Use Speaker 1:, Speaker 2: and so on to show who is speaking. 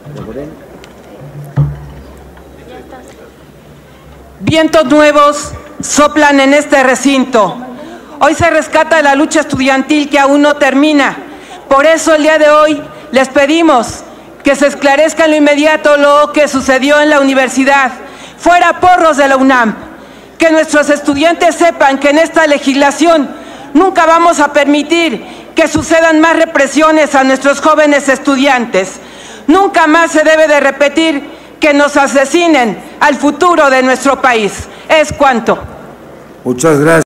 Speaker 1: Vientos nuevos soplan en este recinto. Hoy se rescata la lucha estudiantil que aún no termina. Por eso el día de hoy les pedimos que se esclarezca en lo inmediato lo que sucedió en la universidad. Fuera porros de la UNAM. Que nuestros estudiantes sepan que en esta legislación nunca vamos a permitir que sucedan más represiones a nuestros jóvenes estudiantes. Nunca más se debe de repetir que nos asesinen al futuro de nuestro país. Es cuanto.
Speaker 2: Muchas gracias.